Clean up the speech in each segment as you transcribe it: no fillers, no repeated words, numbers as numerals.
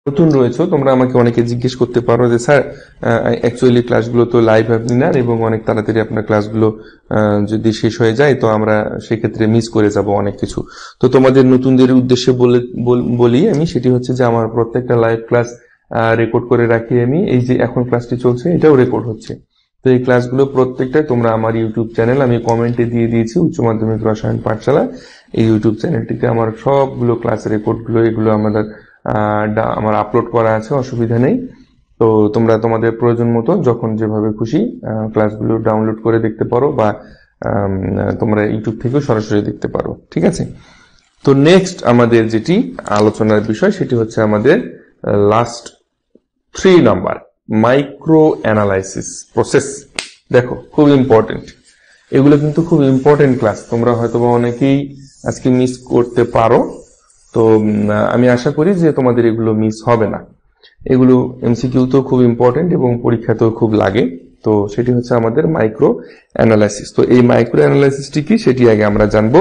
নতুন রয়েছে তোমরা আমাকে অনেকে জিজ্ঞেস করতে পারো যে স্যার অ্যাকচুয়ালি ক্লাসগুলো তো লাইভ আপনি নেন এবং অনেক তাড়াতাড়ি আপনার ক্লাসগুলো যদি শেষ হয়ে যায় তো আমরা সেক্ষেত্রে মিস করে যাব অনেক কিছু। তো তোমাদের নতুনদের উদ্দেশ্যে বলি আমি, সেটি হচ্ছে যে আমার প্রত্যেকটা লাইভ ক্লাস রেকর্ড করে রাখি আমি। এই যে এখন ক্লাসটি চলছে এটাও রেকর্ড হচ্ছে। তো এই ক্লাসগুলো প্রত্যেকটা তোমরা আমার ইউটিউব চ্যানেল আমি কমেন্টে দিয়ে দিয়েছি উচ্চ মাধ্যমিক রসায়ন পাঠশালা, এই ইউটিউব চ্যানেলটিতে আমার সবগুলো ক্লাস রেকর্ডগুলো এগুলো আমার আপলোড করা আছে, অসুবিধা নেই। তো তোমরা তোমাদের প্রয়োজন মতো যখন যেভাবে খুশি ক্লাসগুলো ডাউনলোড করে দেখতে পারো বা তোমরা ইউটিউব থেকেও সরাসরি দেখতে পারো, ঠিক আছে। তো নেক্সট আমাদের যেটি আলোচনার বিষয় সেটি হচ্ছে আমাদের last 3 number, micro analysis process. দেখো খুব ইম্পর্টেন্ট, এগুলো কিন্তু খুব ইম্পর্টেন্ট ক্লাস, তোমরা হয়তো অনেকেই আজকে মিস করতে পারো। তো আমি আশা করি যে তোমাদের এগুলো মিস হবে না। এগুলো এমসিকিউ তো খুব ইম্পর্টেন্ট এবং পরীক্ষাতেও খুব লাগে। তো সেটি হচ্ছে আমাদের মাইক্রো অ্যানালাইসিস। তো এই মাইক্রো অ্যানালাইসিসটি কি সেটি আগে আমরা জানবো।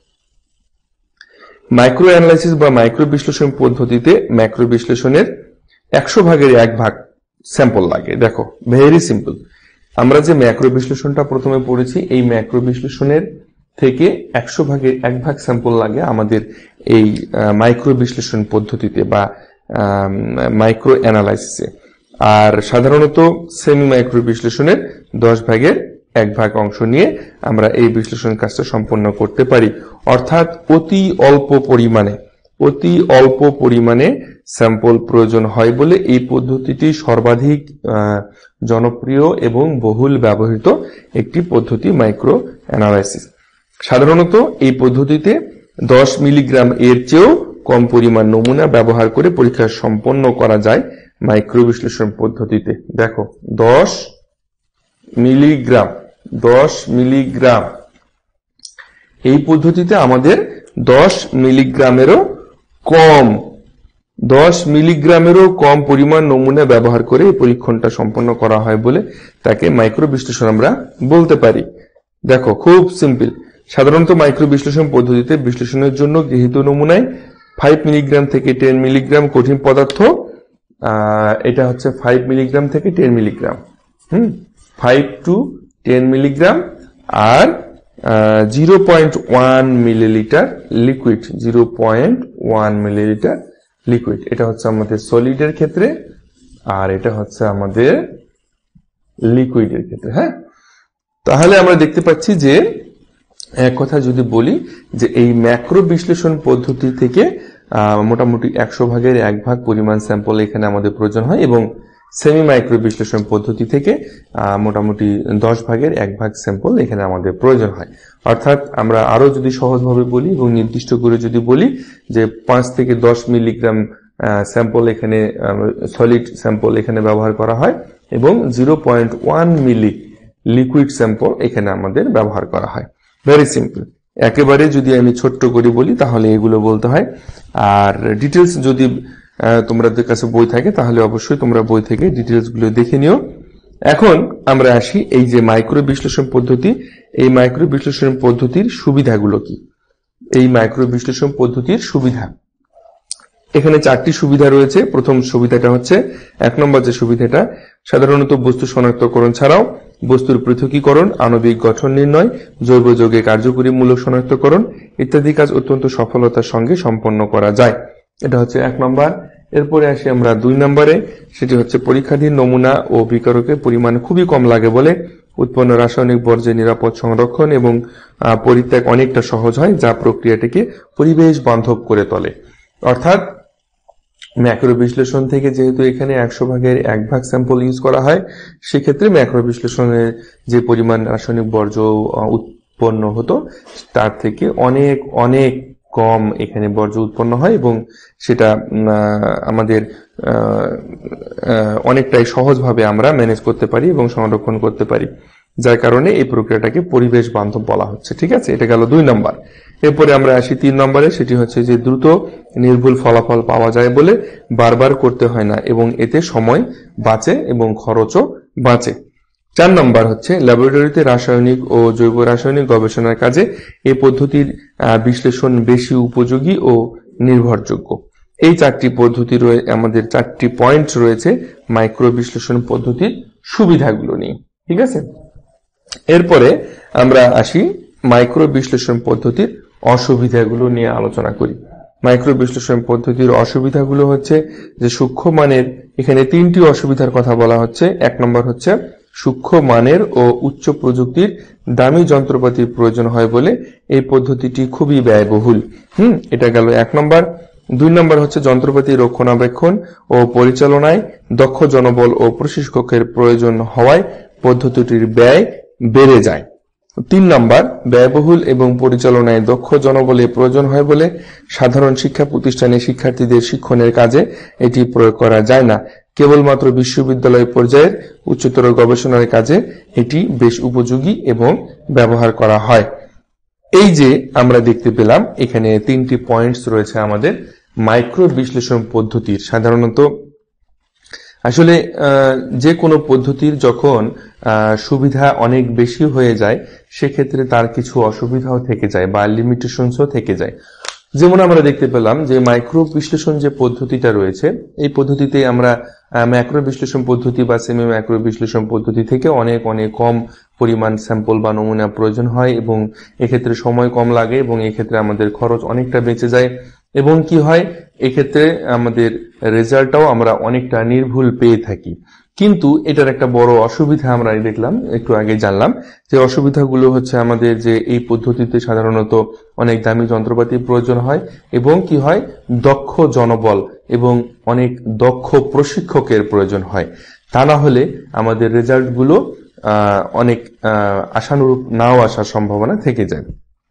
মাইক্রো অ্যানালাইসিস বা মাইক্রো বিশ্লেষণ পদ্ধতিতে ম্যাক্রো বিশ্লেষণের 100 ভাগের 1 ভাগ স্যাম্পল লাগে। দেখো ভেরি সিম্পল, আমরা যে ম্যাক্রো বিশ্লেষণটা প্রথমে পড়েছি এই ম্যাক্রো বিশ্লেষণের থেকে 100 ভাগের 1 ভাগ স্যাম্পল লাগে আমাদের এই মাইক্রো বিশ্লেষণ পদ্ধতিতে বা মাইক্রো অ্যানালাইসিসে। আর সাধারণত সেমি মাইক্রো বিশ্লেষণের 10 ভাগের 1 ভাগ অংশ নিয়ে আমরা এই বিশ্লেষণ কাজটা সম্পন্ন করতে পারি। অর্থাৎ অতি অল্প পরিমাণে স্যাম্পল প্রয়োজন হয় বলে এই পদ্ধতিটি সর্বাধিক জনপ্রিয় এবং বহুল ব্যবহৃত একটি পদ্ধতি মাইক্রো অ্যানালাইসিস। সাধারণত এই পদ্ধতিতে 10 মিলিগ্রাম এর চেয়েও কম পরিমাণ নমুনা ব্যবহার করে পরীক্ষা সম্পন্ন করা যায় মাইক্রো বিশ্লেষণ পদ্ধতিতে। দেখো 10 মিলিগ্রাম এই পদ্ধতিতে আমাদের 10 মিলিগ্রামেরও কম পরিমাণ নমুনা ব্যবহার করে এই পরীক্ষণটা সম্পন্ন করা হয় বলে তাকে মাইক্রো বিশ্লেষণ আমরা বলতে পারি। দেখো খুব সিম্পল, সাধারণত মাইক্রো বিশ্লেষণ পদ্ধতিতে বিশ্লেষণের জন্য গৃহীত নমুনায় 5 মিলিগ্রাম থেকে 10 মিলিগ্রাম কঠিন পদার্থ, এটা হচ্ছে 5 মিলিগ্রাম থেকে 10 মিলিগ্রাম, 5 to 10 মিলিগ্রাম, আর 0.1 মিলিলিটার লিকুইড, 0.1 মিলিলিটার লিকুইড। এটা হচ্ছে আমাদের সলিডের ক্ষেত্রে আর এটা হচ্ছে আমাদের লিকুইডের ক্ষেত্রে। হ্যাঁ, তাহলে আমরা দেখতে পাচ্ছি যে এক কথা যদি বলি যে এই ম্যাক্রো বিশ্লেষণ পদ্ধতি থেকে মোটামুটি 100 ভাগের 1 ভাগ পরিমাণ স্যাম্পল এখানে আমাদের প্রয়োজন হয় এবং সেমি মাইক্রো বিশ্লেষণ পদ্ধতি থেকে মোটামুটি 10 ভাগের 1 ভাগ স্যাম্পল এখানে আমাদের প্রয়োজন হয়। অর্থাৎ আমরা আরো যদি সহজভাবে বলি এবং নির্দিষ্ট করে যদি বলি যে 5 থেকে 10 মিলিগ্রাম স্যাম্পল এখানে সলিড স্যাম্পল এখানে ব্যবহার করা হয় এবং 0.1 মিলি লিকুইড স্যাম্পল এখানে আমাদের ব্যবহার করা হয়। Very simple. একেবারে যদি আমি ছোট্ট করে বলি তাহলে এগুলো বলতে হয়। আর ডিটেলস যদি তোমাদের কাছে বই থাকে তাহলে অবশ্যই তোমরা বই থেকে ডিটেলস গুলো দেখে নিও। এখন আমরা আসি এই যে মাইক্রো বিশ্লেষণ পদ্ধতি, এই মাইক্রো বিশ্লেষণ পদ্ধতির সুবিধাগুলো কি। এই মাইক্রো বিশ্লেষণ পদ্ধতির সুবিধা, এখানে 4টি সুবিধা রয়েছে। প্রথম সুবিধাটা হচ্ছে 1 নম্বর যে সুবিধাটা, সাধারণত বস্তু শনাক্তকরণ ছাড়াও বস্তুর পৃথকীকরণ, আণবিক গঠন নির্ণয়, জৈব যৌগে কার্যকরী মূলক শনাক্তকরণ ইত্যাদি কাজ অত্যন্ত সফলতার সঙ্গে সম্পন্ন করা যায়। এটা হচ্ছে 1 নম্বর। এরপরে আসি আমরা 2 নম্বরে, সেটি হচ্ছে পরীক্ষাধীন নমুনা ও বিকারকের পরিমাণ খুবই কম লাগে বলে উৎপন্ন রাসায়নিক বর্জ্যের নিরাপদ সংরক্ষণ এবং পরিত্যাগ অনেকটা সহজ হয়, যা প্রক্রিয়াটিকে পরিবেশ বান্ধব করে তোলে। অর্থাৎ ম্যাক্রো বিশ্লেষণ থেকে যেহেতু এখানে 100 ভাগের 1 ভাগ স্যাম্পল ইউজ করা হয়, সেক্ষেত্রে ম্যাক্রো বিশ্লেষণের যে পরিমাণ রাসায়নিক বর্জ্য উৎপন্ন হতো তার থেকে অনেক অনেক কম এখানে বর্জ্য উৎপন্ন হয় এবং সেটা আমাদের অনেকটাই সহজভাবে আমরা ম্যানেজ করতে পারি এবং সংরক্ষণ করতে পারি, যার কারণে এই প্রক্রিয়াটাকে পরিবেশ বান্ধব বলা হচ্ছে। ঠিক আছে, এটা গেল 2 নম্বর। এরপরে আমরা আসি 3 নম্বরে, সেটি হচ্ছে যে দ্রুত নির্ভুল ফলাফল পাওয়া যায় বলে বারবার করতে হয় না এবং এতে সময় বাঁচে এবং খরচও বাঁচে। 4 নম্বর হচ্ছে ল্যাবরেটরিতে রাসায়নিক ও জৈব রাসায়নিক গবেষণার কাজে এই পদ্ধতির বিশ্লেষণ বেশি উপযোগী ও নির্ভরযোগ্য। এই চারটি পদ্ধতি আমাদের চারটি পয়েন্ট রয়েছে মাইক্রো বিশ্লেষণ পদ্ধতির সুবিধাগুলো নিয়ে। ঠিক আছে, এরপরে আমরা আসি মাইক্রো বিশ্লেষণ পদ্ধতির অসুবিধাগুলো নিয়ে আলোচনা করি। মাইক্রো বিশ্লেষণ পদ্ধতির অসুবিধাগুলো হচ্ছে যে সূক্ষ্ম মানের, এখানে তিনটি অসুবিধার কথা বলা হচ্ছে। এক নম্বর হচ্ছে সূক্ষ্ম মানের ও উচ্চ প্রযুক্তির দামি যন্ত্রপাতির প্রয়োজন হয় বলে এই পদ্ধতিটি খুবই ব্যয়বহুল। এটা গেল এক নম্বর। দুই নম্বর হচ্ছে যন্ত্রপাতি রক্ষণাবেক্ষণ ও পরিচালনায় দক্ষ জনবল ও প্রশিক্ষকের প্রয়োজন হওয়ায় পদ্ধতিটির ব্যয় বেড়ে যায়। তিন নম্বর, ব্যয়বহুল এবং পরিচালনায় দক্ষ জনবলের প্রয়োজন হয় বলে সাধারণ শিক্ষা প্রতিষ্ঠানে শিক্ষার্থীদের শিক্ষণের কাজে এটি প্রয়োগ করা যায় না। কেবলমাত্র বিশ্ববিদ্যালয় পর্যায়ের উচ্চতর গবেষণার কাজে এটি বেশ উপযোগী এবং ব্যবহার করা হয়। এই যে আমরা দেখতে পেলাম এখানে তিনটি পয়েন্টস রয়েছে আমাদের মাইক্রো বিশ্লেষণ পদ্ধতির। সাধারণত আসলে যে কোনো পদ্ধতির যখন সুবিধা অনেক বেশি হয়ে যায় সেক্ষেত্রে তার কিছু অসুবিধাও থেকে যায় বা লিমিটেশনসও থেকে যায়। যেমন আমরা দেখতে পেলাম যে মাইক্রো বিশ্লেষণ যে পদ্ধতিটা রয়েছে এই পদ্ধতিতে আমরা ম্যাক্রো বিশ্লেষণ পদ্ধতি বা সেমি ম্যাক্রো বিশ্লেষণ পদ্ধতি থেকে অনেক অনেক কম পরিমাণ স্যাম্পল বা নমুনা প্রয়োজন হয় এবং এক্ষেত্রে সময় কম লাগে এবং এক্ষেত্রে আমাদের খরচ অনেকটা বেঁচে যায় এবং কি হয় এক্ষেত্রে আমাদের রেজাল্টটাও আমরা অনেকটা নির্ভুল পেয়ে থাকি। কিন্তু এটার একটা বড় অসুবিধা আমরা দেখলাম, একটু আগে জানলাম যে অসুবিধাগুলো হচ্ছে আমাদের যে এই পদ্ধতিতে সাধারণত অনেক দামি যন্ত্রপাতির প্রয়োজন হয় এবং কি হয় দক্ষ জনবল এবং অনেক দক্ষ প্রশিক্ষকের প্রয়োজন হয়। তা না হলে আমাদের রেজাল্টগুলো অনেক আশানুরূপ নাও আসার সম্ভাবনা থেকে যায়।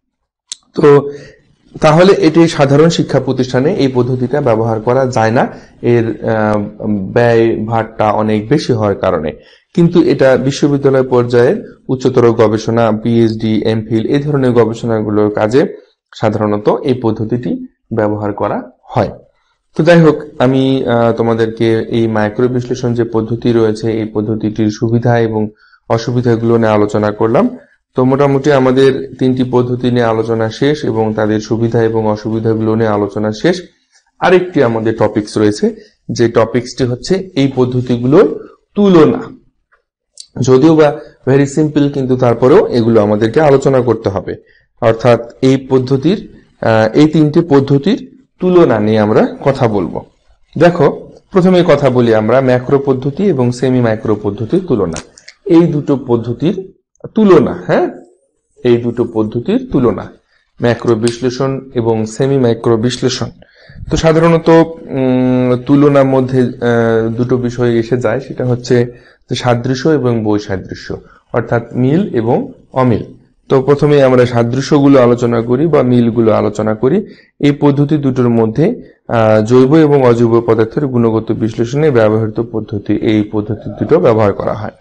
তো তাহলে এটি সাধারণ শিক্ষা প্রতিষ্ঠানে এই পদ্ধতিটা ব্যবহার করা যায় না, এর ব্যয় ভারটা অনেক বেশি হওয়ার কারণে। কিন্তু এটা বিশ্ববিদ্যালয় পর্যায়ের উচ্চতর গবেষণা, পিএইচডি, এমফিল এই ধরনের গবেষণাগুলোর কাজে সাধারণত এই পদ্ধতিটি ব্যবহার করা হয়। তো যাই হোক, আমি তোমাদেরকে এই মাইক্রো বিশ্লেষণ যে পদ্ধতি রয়েছে এই পদ্ধতিটির সুবিধা এবং অসুবিধাগুলো নিয়ে আলোচনা করলাম। তো মোটামুটি আমাদের তিনটি পদ্ধতি নিয়ে আলোচনা শেষ এবং তাদের সুবিধা এবং অসুবিধাগুলো নিয়ে আলোচনা শেষ। আরেকটি আমাদের টপিকস রয়েছে, যে টপিকসটি হচ্ছে এই পদ্ধতিগুলোর তুলনা। যদিও বা ভেরি সিম্পল, কিন্তু তারপরেও এগুলো আমাদেরকে আলোচনা করতে হবে। অর্থাৎ এই পদ্ধতির এই তিনটি পদ্ধতির তুলনা নিয়ে আমরা কথা বলবো। দেখো, প্রথমে কথা বলি আমরা ম্যাক্রো পদ্ধতি এবং সেমি মাইক্রো পদ্ধতির তুলনা। এই দুটো পদ্ধতির তুলনা, এই দুটো পদ্ধতির তুলনা, ম্যাক্রো বিশ্লেষণ এবং সেমি মাইক্রো বিশ্লেষণ। তো সাধারণত তুলনার মধ্যে দুটো বিষয় এসে যায়, সেটা হচ্ছে সাদৃশ্য এবং বৈসাদৃশ্য, অর্থাৎ মিল এবং অমিল। তো প্রথমে আমরা সাদৃশ্যগুলো আলোচনা করি বা মিলগুলো আলোচনা করি। এই পদ্ধতি দুটোর মধ্যে জৈব এবং অজৈব পদার্থের গুণগত বিশ্লেষণে ব্যবহৃত পদ্ধতি, এই পদ্ধতি দুটো ব্যবহার করা হয়।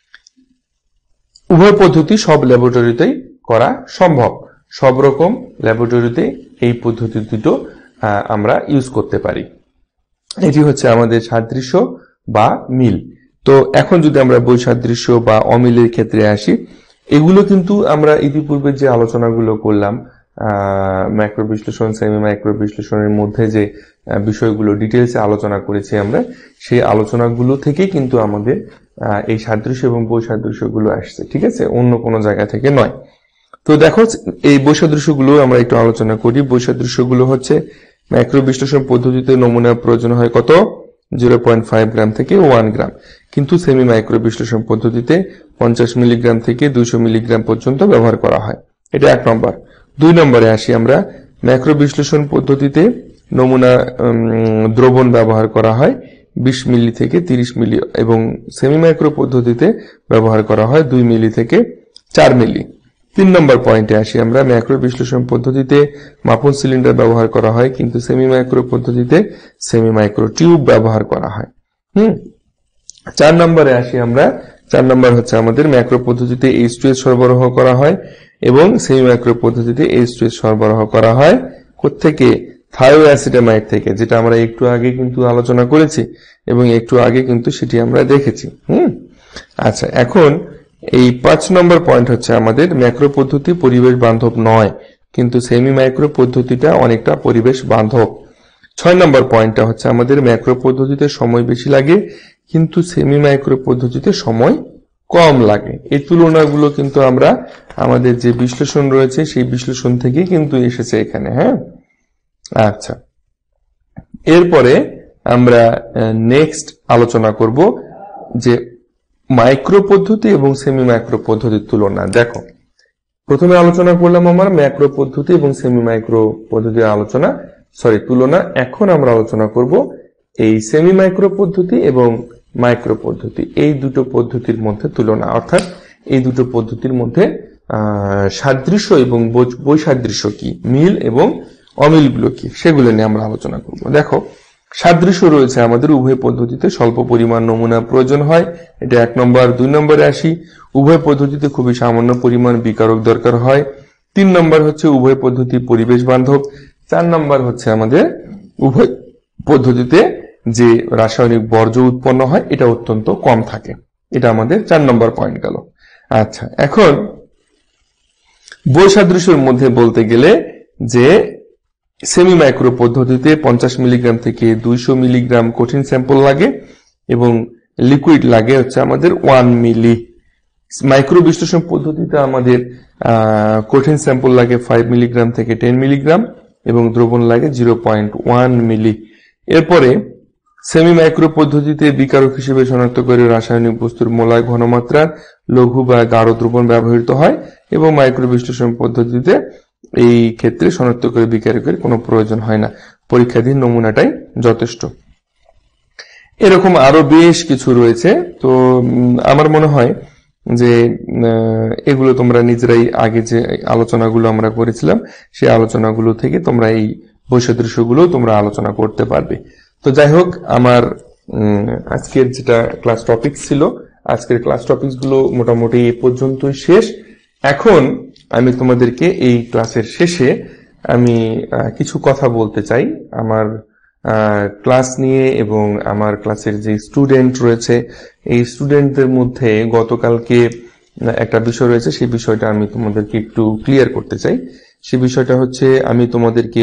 উভয় পদ্ধতি সব ল্যাবরেটরিতেই করা সম্ভব, সব রকম ল্যাবরেটরিতে এই পদ্ধতি দুটো আমরা ইউজ করতে পারি। এটি হচ্ছে আমাদের সাদৃশ্য বা মিল। তো এখন যদি আমরা বৈসাদৃশ্য বা অমিলের ক্ষেত্রে আসি, এগুলো কিন্তু আমরা ইতিপূর্বে যে আলোচনাগুলো করলাম ম্যাক্রো বিশ্লেষণ, সেমি মাইক্রো বিশ্লেষণের মধ্যে যে বিষয়গুলো ডিটেলসে আলোচনা করেছি আমরা, সেই আলোচনাগুলো থেকে কিন্তু আমাদের এই সাদৃশ্য এবং বৈসাদৃশ্যগুলো আসছে, ঠিক আছে, অন্য কোনো জায়গা থেকে নয়। তো দেখো, এই বৈসাদৃশ্যগুলো আমরা একটু আলোচনা করি। বৈসাদৃশ্যগুলো হচ্ছে ম্যাক্রো বিশ্লেষণ পদ্ধতিতে নমুনার প্রয়োজন হয় কত 0.5 গ্রাম থেকে 1 গ্রাম, কিন্তু সেমি মাইক্রো বিশ্লেষণ পদ্ধতিতে 50 মিলিগ্রাম থেকে 200 মিলিগ্রাম পর্যন্ত ব্যবহার করা হয়। এটা এক নম্বর। দুই নম্বরে আসি আমরা, ম্যাক্রো বিশ্লেষণ পদ্ধতিতে নমুনা দ্রবণ ব্যবহার করা হয় 20 মিলি থেকে 30 মিলি এবং সেমি মাইক্রো পদ্ধতিতে ব্যবহার করা হয় 2 মিলি থেকে 4 মিলি। তিন নম্বর পয়েন্টে আসি আমরা, ম্যাক্রো বিশ্লেষণ পদ্ধতিতে মাপন সিলিন্ডার ব্যবহার করা হয়, কিন্তু সেমি মাইক্রো পদ্ধতিতে সেমি মাইক্রো টিউব ব্যবহার করা হয়। 4 নম্বরে আসি আমরা, 4 নম্বর হচ্ছে আমাদের ম্যাক্রো পদ্ধতিতে H2S সরবরাহ করা হয় এবং সেমি মাইক্রো পদ্ধতিতে H2S সরবরাহ করা হয় কোত্থেকে? থায়োঅ্যাসিটামাইড থেকে, যেটা আমরা একটু আগে কিন্তু আলোচনা করেছি এবং একটু আগে কিন্তু সেটি আমরা দেখেছি। আচ্ছা, এখন এই 5 নম্বর পয়েন্ট হচ্ছে আমাদের ম্যাক্রো পদ্ধতি পরিবেশ বান্ধব নয়, কিন্তু সেমি মাইক্রো পদ্ধতিটা অনেকটা পরিবেশ বান্ধব। 6 নম্বর পয়েন্টটা হচ্ছে আমাদের ম্যাক্রো পদ্ধতিতে সময় বেশি লাগে কিন্তু সেমি মাইক্রো পদ্ধতিতে সময় কম লাগে। এই তুলনাগুলো কিন্তু আমরা আমাদের যে বিশ্লেষণ রয়েছে সেই বিশ্লেষণ থেকে কিন্তু এসেছে এখানে। হ্যাঁ, আচ্ছা, এরপরে আমরা নেক্সট আলোচনা করব যে মাইক্রো পদ্ধতি এবং সেমি মাইক্রো পদ্ধতির তুলনা। দেখো, প্রথমে আলোচনা করলাম আমার ম্যাক্রো পদ্ধতি এবং সেমি মাইক্রো পদ্ধতির তুলনা। এখন আমরা আলোচনা করব এই সেমি মাইক্রো পদ্ধতি এবং মাইক্রো পদ্ধতি, এই দুটো পদ্ধতির মধ্যে তুলনা, অর্থাৎ এই দুটো পদ্ধতির মধ্যে সাদৃশ্য এবং বৈসাদৃশ্য কি, মিল এবং অমিলগুলো কি, সেগুলো নিয়ে আমরা আলোচনা করব। দেখো, সাদৃশ্য রয়েছে আমাদের উভয় পদ্ধতিতে স্বল্প পরিমাণ নমুনা প্রয়োজন হয়, এটা 1 নম্বর। 2 নম্বরে আসি, উভয় পদ্ধতিতে খুবই সামান্য পরিমাণ বিকারক দরকার হয়। 3 নম্বর হচ্ছে উভয় পদ্ধতি পরিবেশ বান্ধব। 4 নম্বর হচ্ছে আমাদের উভয় পদ্ধতিতে যে রাসায়নিক বর্জ্য উৎপন্ন হয় এটা অত্যন্ত কম থাকে। এটা আমাদের 4 নম্বর পয়েন্ট গেল। আচ্ছা, এখন বৈসাদৃশ্যের মধ্যে বলতে গেলে যে সেমি মাইক্রো পদ্ধতিতে 50 মিলিগ্রাম থেকে 200 মিলিগ্রাম কঠিন স্যাম্পল লাগে এবং লিকুইড লাগে হচ্ছে আমাদের 1 মিলি। মাইক্রো বিশ্লেষণ পদ্ধতিতে আমাদের কঠিন স্যাম্পল লাগে 5 মিলিগ্রাম থেকে 10 মিলিগ্রাম এবং দ্রবণ লাগে 0.1 মিলি। এরপরে সেমি মাইক্রো পদ্ধতিতে বিকারক হিসেবে শনাক্ত করে রাসায়নিক বস্তুর মোলায় ঘনমাত্রার লঘু বা গাঢ় দ্রবণ ব্যবহৃত হয় এবং মাইক্রো বিশ্লেষণ পদ্ধতিতে এই ক্ষেত্রে শনাক্ত করে বিকারকের কোনো প্রয়োজন হয় না, পরীক্ষাধীন নমুনাটাই যথেষ্ট। এরকম আরো বেশ কিছু রয়েছে। তো আমার মনে হয় যে এগুলো তোমরা নিজেরাই আগে যে আলোচনাগুলো আমরা করেছিলাম সেই আলোচনাগুলো থেকে তোমরা এই বৈসাদৃশ্যগুলো তোমরা আলোচনা করতে পারবে। তো যাই হোক, আমার আজকের যেটা ক্লাস টপিক ছিল, আজকের ক্লাস টপিকস গুলো মোটামুটি এই পর্যন্তই শেষ। এখন আমি তোমাদেরকে এই ক্লাসের শেষে আমি কিছু কথা বলতে চাই আমার ক্লাস নিয়ে এবং আমার ক্লাসের যে স্টুডেন্ট রয়েছে এই স্টুডেন্টদের মধ্যে গতকালকে একটা বিষয় রয়েছে, সেই বিষয়টা আমি তোমাদেরকে একটু ক্লিয়ার করতে চাই। সেই বিষয়টা হচ্ছে, আমি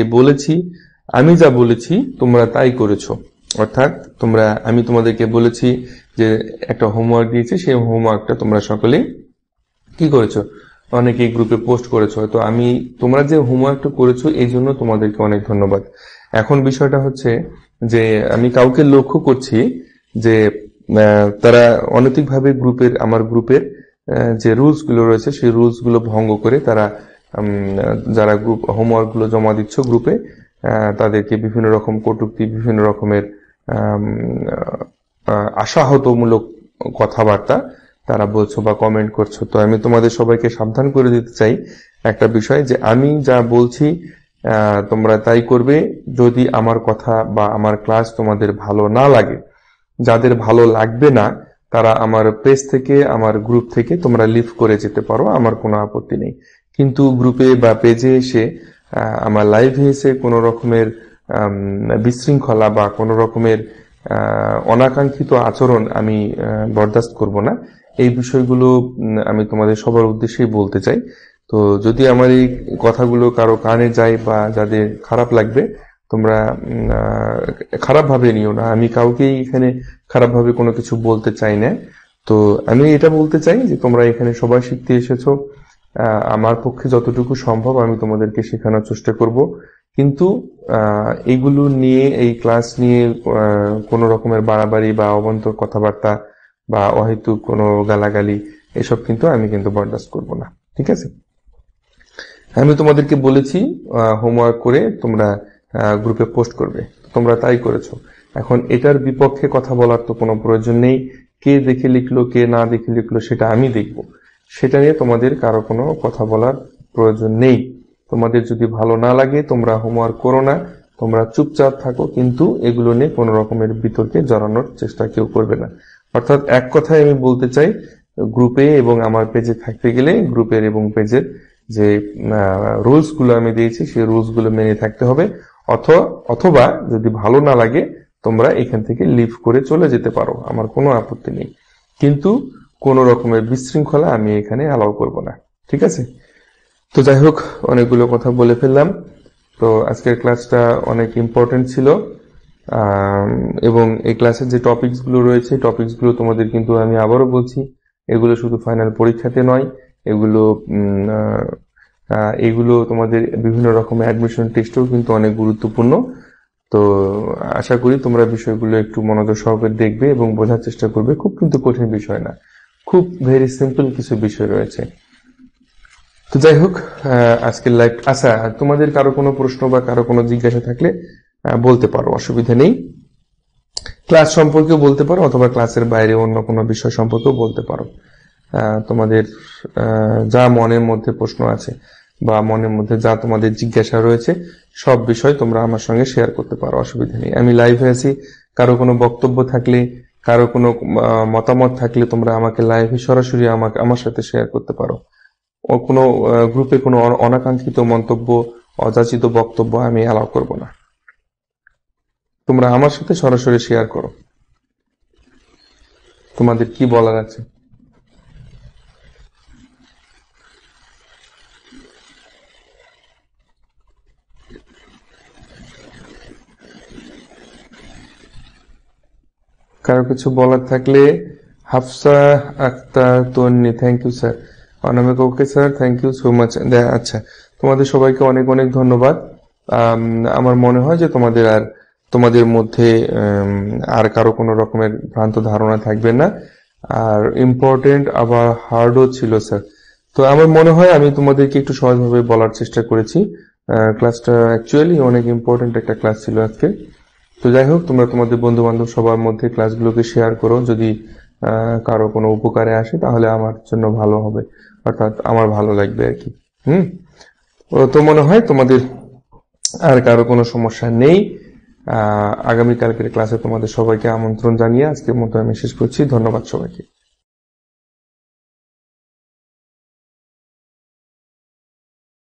যা বলেছি তোমরা তাই করেছো। অর্থাৎ আমি তোমাদেরকে বলেছি যে একটা হোমওয়ার্ক দিয়েছি, সেই হোমওয়ার্কটা তোমরা সকলেই কি করেছো, অনেকেই গ্রুপে পোস্ট করেছো। তো তোমরা যে হোমওয়ার্কটা করেছো এই জন্য তোমাদেরকে অনেক ধন্যবাদ। এখন বিষয়টা হচ্ছে যে আমি কাউকে লক্ষ্য করছি যে তারা অনৈতিকভাবে আমার গ্রুপের যে রুলস গুলো রয়েছে সেই রুলস গুলো ভঙ্গ করে তারা যারা গ্রুপ হোমওয়ার্ক গুলো জমা দিচ্ছ গ্রুপে, তাদেরকে বিভিন্ন রকম কটূক্তি, বিভিন্ন রকমের আশাহতমূলক কথাবার্তা তারা বলছো বা কমেন্ট করছো। তো আমি তোমাদের সবাইকে সাবধান করে দিতে চাই একটা বিষয়, যে আমি যা বলছি তোমরা তাই করবে। যদি আমার কথা বা আমার ক্লাস তোমাদের ভালো না লাগে, যাদের ভালো লাগবে না তারা আমার পেজ থেকে, আমার গ্রুপ থেকে তোমরা লিভ করে যেতে পারো, আমার কোনো আপত্তি নেই। কিন্তু গ্রুপে বা পেজে এসে আমার লাইভে এসে কোনো রকমের বিশৃঙ্খলা বা কোনো রকমের অনাকাঙ্ক্ষিত আচরণ আমি বরদাস্ত করব না। এই বিষয়গুলো আমি তোমাদের সবার উদ্দেশ্যেই বলতে চাই। তো যদি আমার এই কথাগুলো কারো কানে যায় বা যাদের খারাপ লাগবে, তোমরা খারাপ ভাবে নিও না। আমি কাউকেই এখানে খারাপ ভাবে কোনো কিছু বলতে চাই না। তো আমি এটা বলতে চাই যে তোমরা এখানে সবাই শিখতে এসেছো, আমার পক্ষে যতটুকু সম্ভব আমি তোমাদেরকে শেখানোর চেষ্টা করব। কিন্তু এইগুলো নিয়ে, এই ক্লাস নিয়ে কোনো রকমের বাড়াবাড়ি বা অবান্তর কথাবার্তা বা অহেতুক কোনো গালাগালি এসব কিন্তু আমি বরদাস্ত করব না, ঠিক আছে? আমি তোমাদেরকে বলেছি হোমওয়ার্ক করে তোমরা গ্রুপে পোস্ট করবে, তোমরা তাই করেছো। এখন এটার বিপক্ষে কথা বলার তো কোনো প্রয়োজন নেই। কে দেখে লিখলো, কে না দেখে লিখলো সেটা আমি দেখব, সেটা নিয়ে তোমাদের কারো কোনো কথা বলার প্রয়োজন নেই। তোমাদের যদি ভালো না লাগে তোমরা হোমওয়ার্ক করো না, তোমরা চুপচাপ থাকো, কিন্তু এগুলো নিয়ে কোনো রকমের বিতর্কে জড়ানোর চেষ্টা কেউ করবে না। অর্থাৎ এক কথায় আমি বলতে চাই, গ্রুপে এবং আমার পেজে থাকতে গেলে গ্রুপের এবং পেজের যে রুলস গুলো আমি দিয়েছি সেই রুলস গুলো মেনে থাকতে হবে। অথবা যদি ভালো না লাগে তোমরা এখান থেকে লিভ করে চলে যেতে পারো, আমার কোনো আপত্তি নেই। কিন্তু কোন রকমের বিশৃঙ্খলা আমি এখানে অ্যালাউ করব না, ঠিক আছে? তো যাই হোক, অনেকগুলো কথা বলে ফেললাম। তো আজকের ক্লাসটা অনেক ইম্পর্টেন্ট ছিল, এবং এই ক্লাসের যে টপিকস গুলো রয়েছে, টপিকস গুলো তোমাদের কিন্তু আমি আবারও বলছি, এগুলো শুধু ফাইনাল পরীক্ষাতে নয়, এগুলো এগুলো তোমাদের বিভিন্ন রকমের অ্যাডমিশন টেস্টেও কিন্তু অনেক গুরুত্বপূর্ণ। তো আশা করি তোমরা বিষয়গুলো একটু মনোযোগ সহকারে দেখবে এবং বোঝার চেষ্টা করবে। খুব কিন্তু কঠিন বিষয় না, খুব ভেরি সিম্পল কিছু বিষয় রয়েছে। তো যাই হোক, আজকের লাইভ, আচ্ছা তোমাদের কারো কোনো প্রশ্ন বা কারো কোনো জিজ্ঞাসা থাকলে বলতে পারো, অসুবিধা নেই। ক্লাস সম্পর্কেও বলতে পারো, অথবা ক্লাসের বাইরে অন্য কোনো বিষয় সম্পর্কেও বলতে পারো। তোমাদের যা মনের মধ্যে প্রশ্ন আছে বা মনের মধ্যে যা তোমাদের জিজ্ঞাসা রয়েছে, সব বিষয় তোমরা আমার সঙ্গে শেয়ার করতে পারো, অসুবিধা নেই। আমি লাইভে আছি, কারো কোনো বক্তব্য থাকলে, কারো কোনো মতামত থাকলে তোমরা আমাকে লাইভে সরাসরি আমার সাথে শেয়ার করতে পারো। ও কোনো গ্রুপে কোনো অনাকাঙ্ক্ষিত মন্তব্য, অযাচিত বক্তব্য আমি অ্যালাউ করব না। তোমরা আমার সাথে সরাসরি শেয়ার করো, তোমাদের কি বলার আছে। কারো কিছু বলার থাকলে, Hafsa Akter Tonni, thank you sir. Anamik, okay sir, thank you so much. আচ্ছা, তোমাদের সবাইকে অনেক অনেক ধন্যবাদ। আমার মনে হয় যে তোমাদের মধ্যে আর কারো কোনো রকমের ভ্রান্ত ধারণা থাকবে না। আর ইম্পর্টেন্ট আবার হার্ডও ছিল স্যার। তো আমার মনে হয় আমি তোমাদেরকে একটু সহজভাবে বলার চেষ্টা করেছি। ক্লাসটা অ্যাকচুয়ালি অনেক ইম্পর্টেন্ট একটা ক্লাস ছিল আজকে। তো যাই হোক, তোমরা তোমাদের বন্ধু বান্ধব সবার মধ্যে ক্লাসগুলোকে শেয়ার করো। যদি কারো কোনো উপকারে আসে তাহলে আমার জন্য ভালো হবে, অর্থাৎ আমার ভালো লাগবে আর কি। তো মনে হয় তোমাদের আর কারো কোনো সমস্যা নেই। আগামীকালকের ক্লাসে তোমাদের সবাইকে আমন্ত্রণ জানিয়ে আজকের মতো আমি শেষ করছি। ধন্যবাদ সবাইকে।